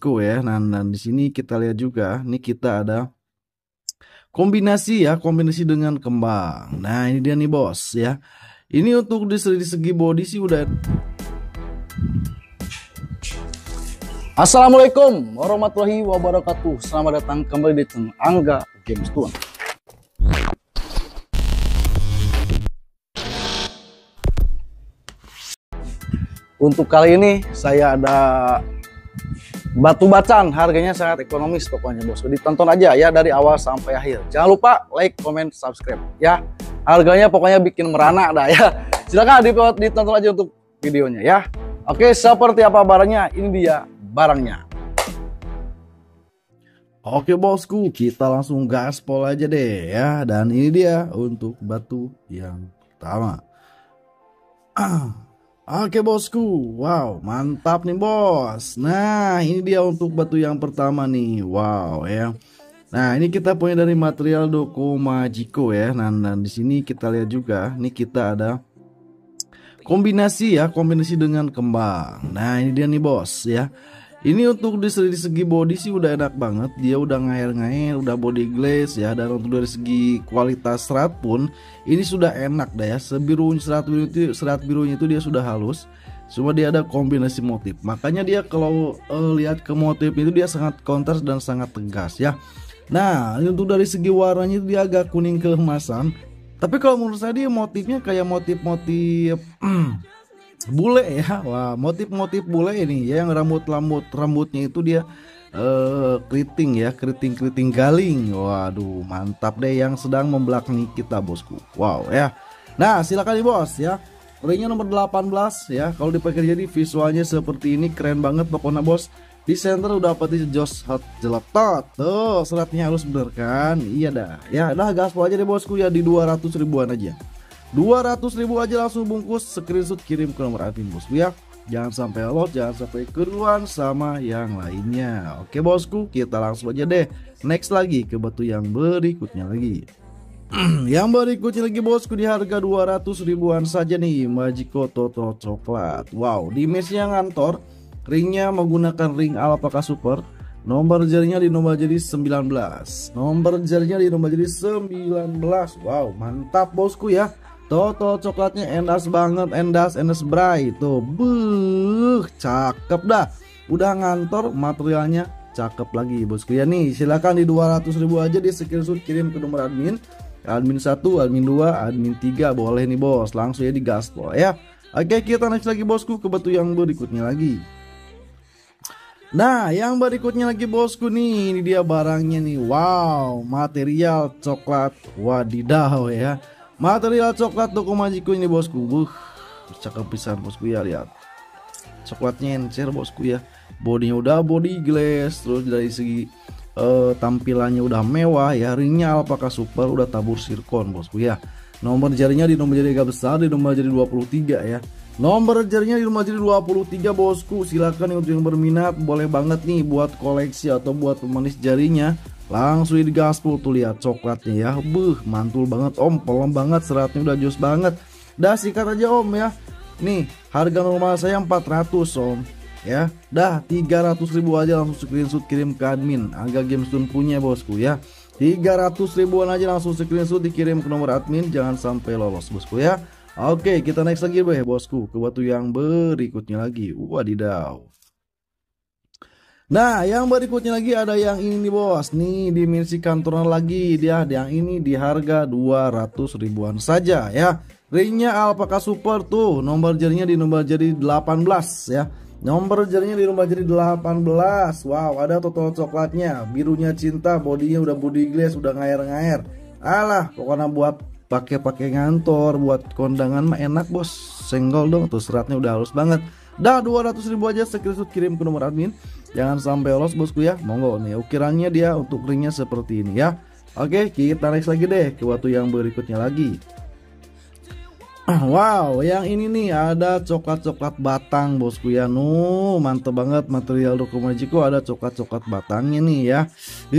Majiko ya. Nah, di sini kita lihat juga, nih kita ada kombinasi ya, kombinasi dengan kembang. Nah, ini dia nih bos ya. Ini untuk di segi body sih udah. Assalamualaikum warahmatullahi wabarakatuh. Selamat datang kembali di channel Angga Games Tuan. Untuk kali ini saya ada batu bacan, harganya sangat ekonomis pokoknya bos. Ditonton aja ya dari awal sampai akhir. Jangan lupa like, comment, subscribe ya. Harganya pokoknya bikin merana dah ya. Silakan ditonton aja untuk videonya ya. Oke, seperti apa barangnya? Ini dia barangnya. Oke bosku, kita langsung gaspol aja deh ya. Dan ini dia untuk batu yang pertama. Oke bosku, wow mantap nih bos. Nah ini dia untuk batu yang pertama nih, wow ya. Nah ini kita punya dari material Doko Majiko ya. Nah di sini kita lihat juga, nih kita ada kombinasi ya, kombinasi dengan kembang. Nah ini dia nih bos ya. Ini untuk di segi body sih udah enak banget. Dia udah ngair-ngair, udah body glaze ya. Dan untuk dari segi kualitas serat pun ini sudah enak dah ya. Serat birunya itu dia sudah halus. Cuma dia ada kombinasi motif. Makanya dia kalau lihat ke motif itu dia sangat kontras dan sangat tegas ya. Nah untuk dari segi warnanya itu dia agak kuning keemasan. Tapi kalau menurut saya dia motifnya kayak motif-motif bule ya. Wah motif-motif bule ini ya, yang rambutnya itu dia keriting ya, keriting galing. Waduh mantap deh, yang sedang membelakangi kita bosku. Wow ya. Nah silakan nih bos ya. Ringnya nomor 18 ya. Kalau dipakai jadi visualnya seperti ini, keren banget pokoknya bos. Di center udah dapat jos hot jeletot. Tuh seratnya halus bener kan. Iya dah ya. Dah gaspol aja deh bosku ya, di 200 ribuan aja. 200 ribu aja langsung bungkus, screenshot kirim ke nomor admin bosku ya. Jangan sampai lot, jangan sampai keduluan sama yang lainnya. Oke bosku, kita langsung aja deh next lagi ke batu yang berikutnya lagi. Yang berikutnya lagi bosku, di harga 200 ribuan saja nih, Majiko Toto coklat. Wow, dimensinya ngantor, ringnya menggunakan ring Alpaka Super. Nomor jarinya di nomor jari 19. Nomor jarinya di nomor jari 19. Wow, mantap bosku ya. Toto coklatnya endas banget, endas bright tuh. Cakep dah. Udah ngantor, materialnya cakep lagi bosku ya. Nih silakan di 200 ribu aja di screenshot kirim ke nomor admin. Admin 1, admin 2, admin 3 boleh nih bos. Langsung ya di gaspol ya. Oke, kita next lagi bosku ke batu yang berikutnya lagi. Nah yang berikutnya lagi bosku nih, ini dia barangnya nih. Wow, material coklat wadidaw ya. Material coklat Doko Majiko ini bosku. Cakep pisan bosku ya, lihat. Coklatnya encer bosku ya. Bodinya udah body glass, terus dari segi tampilannya udah mewah ya. Ringnya Alpaka Super, udah tabur sirkon bosku ya. Nomor jarinya di nomor jari agak besar, di nomor jari 23 ya. Nomor jarinya di nomor jari 23 bosku. Silakan untuk yang berminat, boleh banget nih buat koleksi atau buat pemanis jarinya. Langsung di gaspol tuh, lihat coklatnya ya. Mantul banget om, pelem banget, seratnya udah jos banget. Dah sikat aja om ya. Nih harga normal saya 400 om ya. Dah 300 ribu aja langsung screenshot kirim ke admin Angga Games Tuan punya bosku ya. 300 ribuan aja langsung screenshot dikirim ke nomor admin, jangan sampai lolos bosku ya. Oke, kita next lagi bosku ke batu yang berikutnya lagi. Wadidaw. Nah yang berikutnya lagi ada yang ini nih bos. Nih dimensi kantoran lagi dia. Yang ini di harga 200 ribuan saja ya. Ringnya Alpaka Super tuh. Nomor jarinya di nomor jari 18 ya. Nomor jarinya di nomor jari 18. Wow, ada total coklatnya, birunya cinta, bodinya udah body glass, udah ngair-ngair. Alah pokoknya buat pakai ngantor, buat kondangan mah enak bos. Senggol dong tuh, seratnya udah halus banget. Dah 200 ribu aja screenshot kirim ke nomor admin. Jangan sampai lolos bosku ya. Monggo nih ukirannya dia untuk ringnya seperti ini ya. Oke, kita next lagi deh ke batu yang berikutnya lagi. Wow, yang ini nih ada coklat batang bosku ya. Mantep banget material Doko Majiko, ada coklat batangnya nih ya.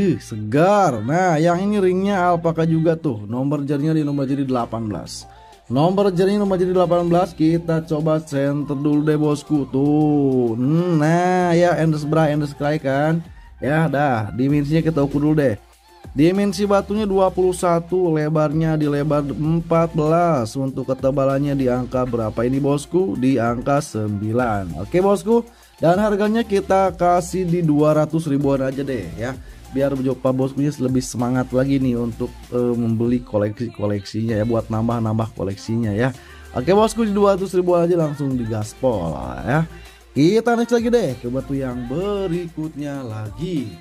Segar. Nah yang ini ringnya Alpaka juga tuh. Nomor jarinya di nomor jari 18. Nomor jarinya nomor jadi 18. Kita coba center dulu deh bosku. Tuh. Nah ya, Endless Cry kan. Ya dah, dimensinya kita ukur dulu deh. Dimensi batunya 21, lebarnya di lebar 14. Untuk ketebalannya di angka berapa ini bosku? Di angka 9. Oke bosku. Dan harganya kita kasih di 200 ribuan aja deh ya. Biar Pak boskunya lebih semangat lagi nih untuk membeli koleksinya ya, buat nambah koleksinya ya. Oke bosku, di 200 ribuan aja langsung digaspol ya. Kita next lagi deh ke batu yang berikutnya lagi.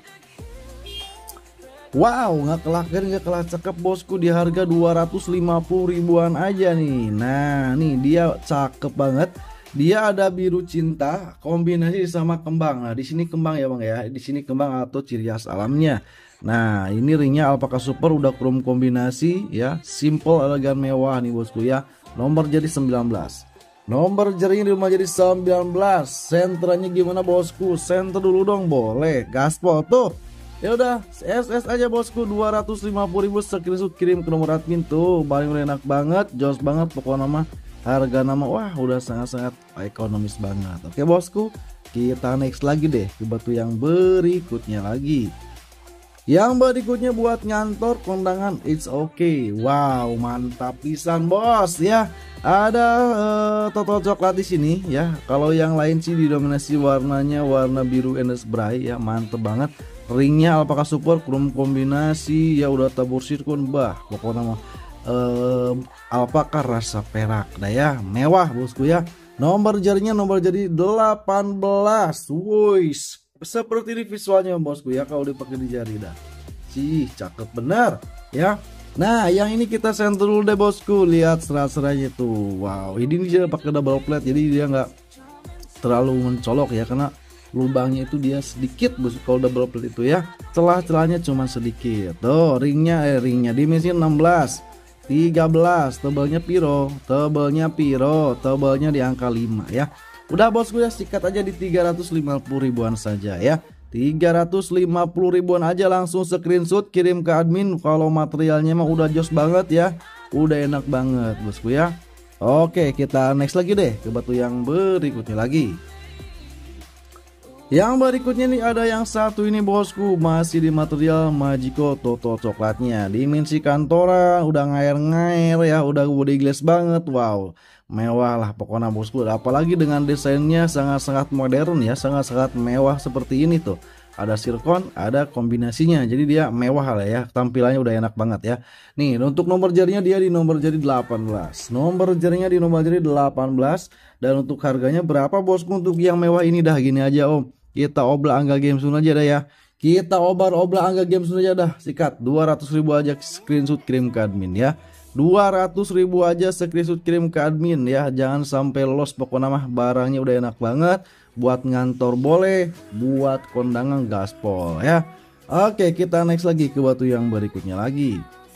Wow, nggak kalah cakep bosku, di harga 250 ribuan aja nih. Nah nih dia cakep banget. Dia ada biru cinta kombinasi sama kembang. Nah, di sini kembang ya Bang ya. Di sini kembang atau ciri khas alamnya. Nah, ini ringnya Alpaka Super udah chrome kombinasi ya. Simple, elegan, mewah nih bosku ya. Nomor jadi 19. Nomor jarinya di jadi 19. Senternya gimana bosku? Senter dulu dong, boleh. Gaspol tuh. Ya udah, SS aja bosku, 250 ribu, screenshot kirim ke nomor admin tuh. Paling enak banget, jos banget pokoknya nama. Harga nama wah udah sangat-sangat ekonomis banget. Oke bosku, kita next lagi deh ke batu yang berikutnya lagi. Yang berikutnya buat ngantor kondangan, it's okay. Wow, mantap pisan bos ya. Ada total coklat di sini ya. Kalau yang lain sih didominasi warnanya warna biru Endless Bright ya, mantep banget. Ringnya Alpaka Super chrome kombinasi ya, udah tabur sirkon bah. Pokoknya Alpaka rasa perak dah ya, mewah bosku ya. Nomor jarinya nomor jadi 18. Woi, seperti ini visualnya bosku ya kalau dipakai di jari dah. Sih cakep bener ya. Nah yang ini kita sentuh dulu deh bosku, lihat serat-seratnya tuh. Wow, ini dia pakai double plate jadi dia nggak terlalu mencolok ya, karena lubangnya itu dia sedikit bosku kalau double plate itu ya. Celah-celahnya cuma sedikit. Tuh ringnya dimensi 16 13, tebalnya piro, tebalnya di angka 5 ya. Udah bosku ya, sikat aja di 350 ribuan saja ya. 350 ribuan aja langsung screenshot kirim ke admin. Kalau materialnya mah udah jos banget ya, udah enak banget bosku ya. Oke, kita next lagi deh ke batu yang berikutnya lagi. Yang berikutnya nih ada yang satu ini bosku, masih di material Magico Toto coklatnya. Dimensi kantoran udah ngair-ngair ya, udah body glass banget. Wow, mewah lah pokoknya bosku. Apalagi dengan desainnya sangat-sangat modern ya, sangat-sangat mewah seperti ini tuh. Ada sirkon, ada kombinasinya. Jadi dia mewah lah ya, tampilannya udah enak banget ya. Nih, untuk nomor jarinya dia di nomor jari 18. Nomor jarinya di nomor jari 18. Dan untuk harganya berapa bosku untuk yang mewah ini? Dah gini aja om, kita oblah Angga Games aja dah ya. Kita oblah Angga Games aja dah. Sikat 200 ribu aja screenshot kirim ke admin ya. 200 ribu aja screenshot kirim ke admin ya. Jangan sampai lolos, pokoknya mah barangnya udah enak banget. Buat ngantor boleh, buat kondangan gaspol ya. Oke, kita next lagi ke batu yang berikutnya lagi.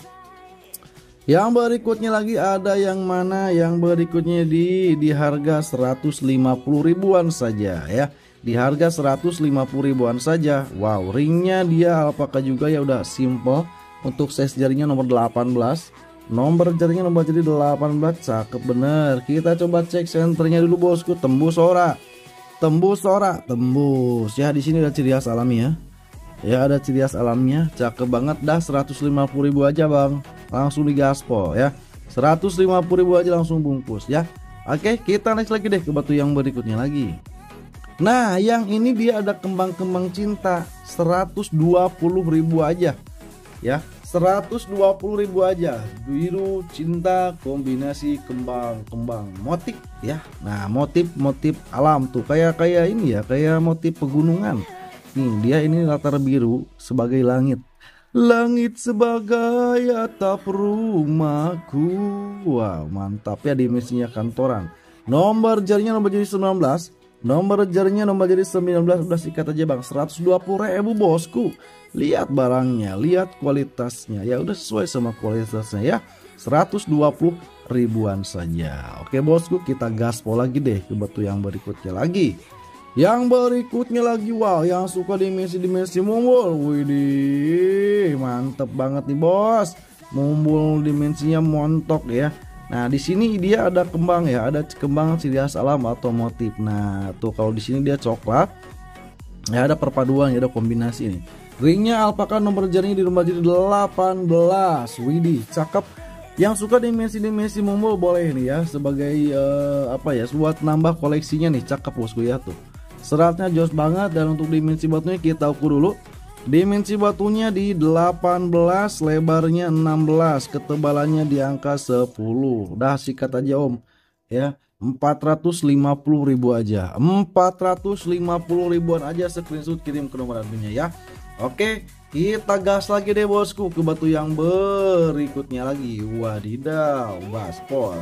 Yang berikutnya lagi ada yang mana? Yang berikutnya di harga 150 ribuan saja ya. Di harga 150 ribuan saja. Wow, ringnya dia alpaka juga ya, udah simple. Untuk size jarinya nomor 18. Nomor jarinya nomor jadi 18, cakep bener. Kita coba cek senternya dulu bosku, tembus ora. Tembus ya. Di sini ada ciri khas alami ya. Ya ada ciri khas alamnya, cakep banget dah. 150 ribu aja bang, langsung digaspol ya. 150 ribu aja langsung bungkus ya. Oke, kita next lagi deh ke batu yang berikutnya lagi. Nah yang ini dia ada kembang-kembang cinta, 120 ribu aja ya. 120 ribu aja, biru cinta kombinasi kembang motif ya. Nah motif alam tuh kayak ini ya, kayak motif pegunungan. Nih dia ini latar biru sebagai langit sebagai atap rumahku. Wow mantap ya, dimensinya kantoran. Nomor jarinya nomor jadi 19. Nomor jarinya nomor jadi 19, udah sikat aja bang. 120 ribu bosku. Lihat barangnya, lihat kualitasnya ya, udah sesuai sama kualitasnya ya. 120 ribuan saja. Oke bosku, kita gaspol lagi deh ke batu yang berikutnya lagi. Yang berikutnya lagi, wow, yang suka dimensi mumbul. Widih, mantep banget nih bos. Mumbul dimensinya montok ya. Nah, di sini dia ada kembang ya, ada kembang ciri khas alam atau motif. Nah, tuh kalau di sini dia coklat. Ya, ada perpaduan, ya ada kombinasi nih. Ringnya alpaka, nomor jarinya di nomor jari 18. Widih, cakep. Yang suka dimensi-dimensi mumbul boleh nih ya, sebagai apa ya, buat nambah koleksinya nih. Cakep bosku ya tuh. Seratnya jos banget. Dan untuk dimensi batunya kita ukur dulu. Dimensi batunya di 18, lebarnya 16, ketebalannya di angka 10. Dah sikat aja om ya. 450.000 aja, 450.000-an aja, screenshot kirim ke nomor adminnya ya. Oke, kita gas lagi deh bosku ke batu yang berikutnya lagi. Wadidaw, gaspol.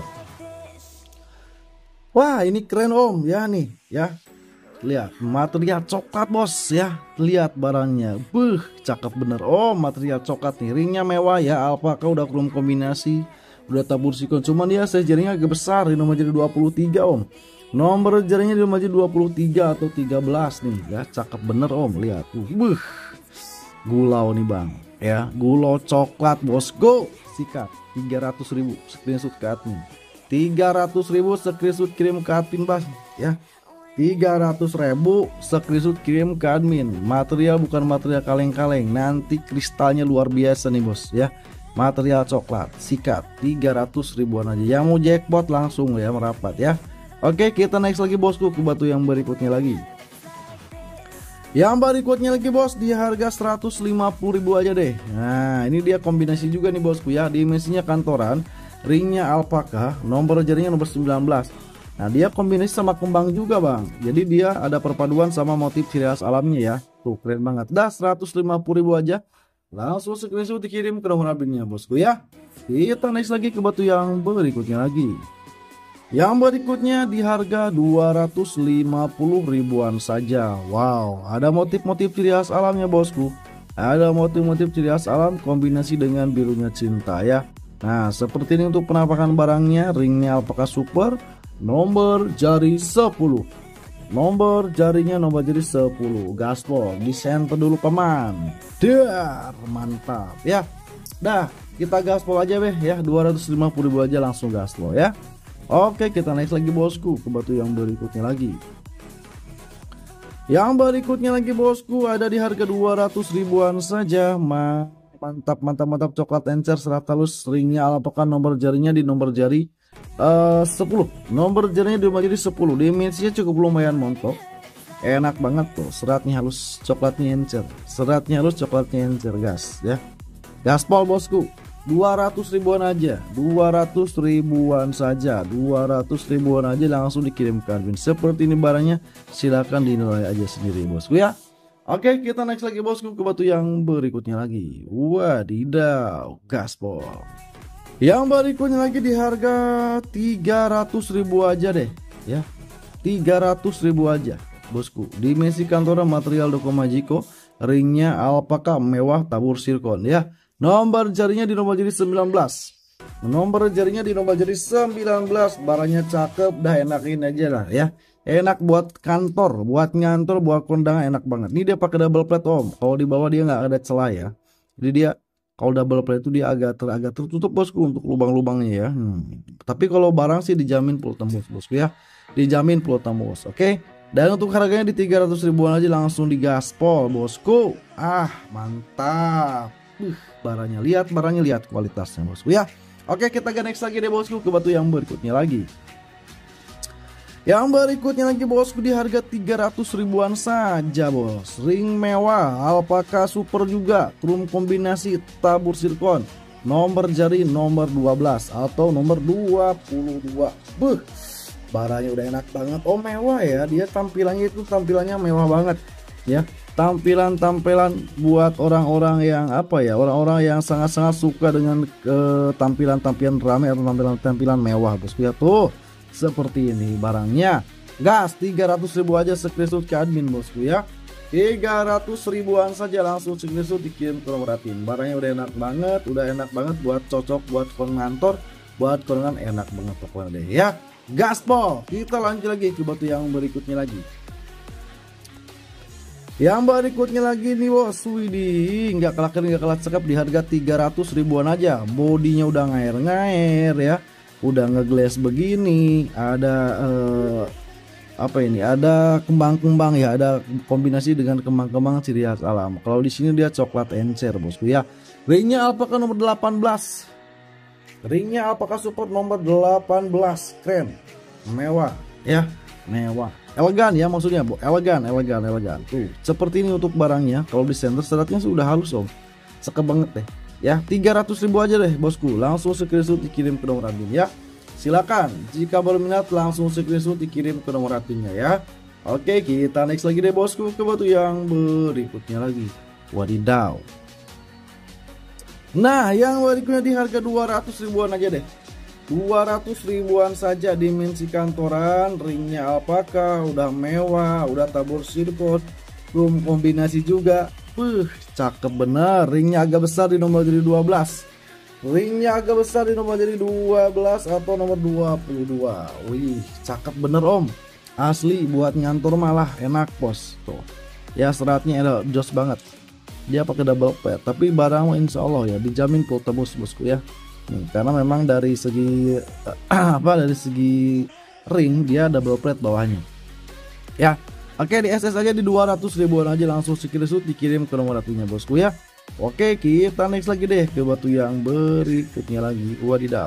Wah, ini keren om ya nih ya. Lihat material coklat bos ya, lihat barangnya, cakep bener om, material coklat nih. Ringnya mewah ya, alpaka udah chrome kombinasi, udah tabur sikon, cuman dia size jarinya agak besar di nomor jari 23 om. Nomor jarinya di nomor jari 23 atau 13 nih ya, cakep bener om. Lihat gulau nih bang ya, gulau coklat bosku. Sikat 300.000, screenshot ke admin. 300.000 screenshot kirim ke admin bang ya. 300.000 screenshot kirim ke admin. Material bukan material kaleng-kaleng, nanti kristalnya luar biasa nih bos ya. Material coklat, sikat 300.000-an aja. Yang mau jackpot langsung ya merapat ya. Oke, kita next lagi bosku ke batu yang berikutnya lagi. Yang berikutnya lagi bos di harga 150.000 aja deh. Nah, ini dia kombinasi juga nih bosku ya. Dimensinya kantoran, ringnya alpaka, nomor jarinya nomor 19. Nah, dia kombinasi sama kembang juga bang. Jadi dia ada perpaduan sama motif ciri khas alamnya ya. Tuh keren banget. Dah 150.000 aja. Langsung screenshot dikirim ke nomor adminnya bosku ya. Kita next lagi ke batu yang berikutnya lagi. Yang berikutnya di harga 250.000-an saja. Wow, ada motif-motif ciri khas alamnya bosku. Ada motif-motif ciri khas alam kombinasi dengan birunya cinta ya. Nah, seperti ini untuk penampakan barangnya. Ringnya alpaka super, nomor jari 10. Nomor jarinya nomor jari 10. Gaspol di center dulu paman. Dar, mantap ya. Dah, kita gaspol aja beh ya. 250.000 aja langsung gaspol ya. Oke, kita next lagi bosku ke batu yang berikutnya lagi. Yang berikutnya lagi bosku ada di harga 200.000-an saja. Mantap mantap mantap, coklat encer serat halus, ringnya alpaka, nomor jarinya di nomor jari 10. Nomor jarinya di nomor jari 10. Dimensinya cukup lumayan montok. Enak banget tuh, seratnya halus, coklatnya encer. Seratnya halus, coklatnya encer, gas ya. Gaspol bosku. 200.000-an aja, 200.000-an saja, 200.000-an aja langsung dikirim ke admin. Seperti ini barangnya, silahkan dinilai aja sendiri bosku ya. Oke, kita next lagi bosku ke batu yang berikutnya lagi. Wadidaw, gaspol. Yang berikutnya lagi di harga 300.000 aja deh ya. 300.000 aja bosku. Dimensi kantoran material Dokomajiko, ringnya alpaka mewah tabur sirkon ya. Nomor jarinya di nomor jari 19. Nomor jarinya di nomor jari 19. Barangnya cakep, dah enakin aja lah ya. Enak buat kantor, buat ngantor, buat kondangan, enak banget. Ini dia pakai double plate om. Kalau di bawah dia nggak ada celah ya. Jadi dia kalau double plate itu dia agak tertutup bosku untuk lubang-lubangnya ya. Tapi kalau barang sih dijamin full tembus bosku ya. Dijamin full tembus. Oke. Dan untuk harganya di 300.000-an aja langsung digaspol bosku. Ah, mantap. Barangnya lihat kualitasnya bosku ya. Oke, kita ke next lagi deh bosku ke batu yang berikutnya lagi. Yang berikutnya lagi bosku di harga 300.000-an saja bos. Ring mewah, alpaka super juga, chrome kombinasi, tabur sirkon. Nomor jari nomor 12 atau nomor 22. Barangnya udah enak banget. Oh, mewah ya. Dia tampilannya mewah banget ya. Tampilan buat orang-orang yang orang-orang yang sangat-sangat suka dengan tampilan ramai atau tampilan mewah bosku ya. Tuh seperti ini barangnya, gas. 300.000 aja, screenshot ke admin bosku ya. 300.000-an saja langsung screenshot dikirim ke nomor admin. Barangnya udah enak banget buat cocok buat kongantor, buat kondangan, enak banget pokoknya deh ya. Gaspol. Kita lanjut lagi ke batu yang berikutnya lagi. Yang berikutnya lagi nih bos, widih, nggak kalah keren nggak kalah cakep di harga 300.000-an aja. Bodinya udah ngair ya, udah ngeglass begini, ada apa ini, ada kembang-kembang ya, ada kombinasi dengan kembang-kembang ciri khas alam. Kalau di sini dia coklat encer bosku ya. Ringnya Alpaka nomor 18, ringnya Alpaka Support nomor 18, keren, mewah ya, mewah, elegan ya, maksudnya elegan tuh seperti ini untuk barangnya. Kalau di center seratnya sudah halus om, cakep banget deh ya. 300.000 aja deh bosku, langsung screenshot dikirim ke nomor admin ya. Silakan jika berminat langsung screenshot dikirim ke nomor adminnya ya. Oke, kita next lagi deh bosku ke batu yang berikutnya lagi. Wadidaw. Nah, yang berikutnya di harga 200 ribuan aja deh. 200 ribuan saja, dimensi kantoran, ringnya Alpaka, udah mewah, udah tabur sirkot, belum kombinasi juga. Cakep bener. Ringnya agak besar di nomor jadi 12. Ringnya agak besar di nomor jadi 12 atau nomor 22. Wih, cakep bener om. Asli buat ngantor malah enak bos. Tuh. Ya seratnya ada jos banget. Dia pakai double pad, tapi barang insya Allah ya dijamin full tembus bosku ya. Nih, karena memang dari segi dari segi ring dia double plate bawahnya ya. Oke, di SS aja di 200 ribuan aja, langsung screenshot dikirim ke nomor adminnya bosku ya. Oke, kita next lagi deh ke batu yang berikutnya lagi. Wadidaw.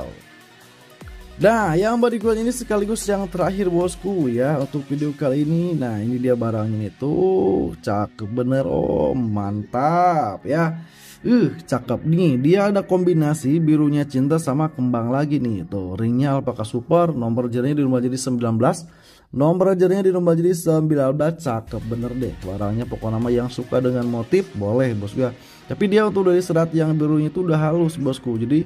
Nah, yang berikutnya ini sekaligus yang terakhir bosku ya untuk video kali ini. Nah, ini dia barangnya itu, cakep bener om, mantap ya. Cakep nih, dia ada kombinasi birunya cinta sama kembang lagi nih. Tuh, ringnya Alpaka Super, nomor jarinya di nomor jadi 19, nomor jarinya di nomor jadi 19. Cakep bener deh barangnya, pokok nama yang suka dengan motif boleh bosku ya. Tapi dia untuk dari serat yang birunya itu udah halus bosku, jadi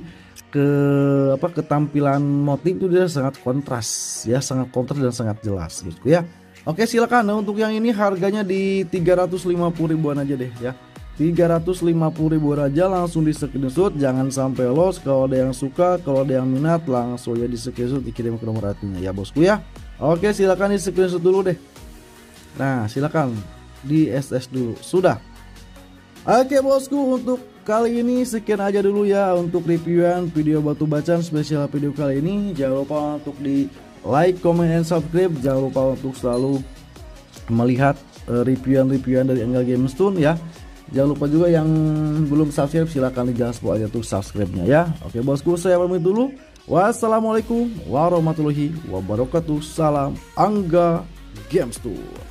ketampilan motif itu dia sangat kontras ya, sangat kontras dan sangat jelas bosku ya. Oke, silakan. Nah, untuk yang ini harganya di 350 ribuan aja deh ya. 350 ribuan aja, langsung di screenshot, jangan sampai loss. Kalau ada yang suka, kalau ada yang minat, langsung ya di screenshot dikirim ke nomor adminnya ya bosku ya. Oke, silakan di screenshot dulu deh. Nah, silakan di SS dulu. Sudah. Oke bosku, untuk kali ini sekian aja dulu ya untuk reviewan video batu bacaan spesial video kali ini. Jangan lupa untuk di like, comment, dan subscribe. Jangan lupa untuk selalu melihat reviewan dari Enggal Game Stone ya. Jangan lupa juga yang belum subscribe, silahkan di gaspol aja tuh subscribe-nya ya. Oke bosku, saya pamit dulu. Wassalamualaikum warahmatullahi wabarakatuh. Salam Angga Game Stone.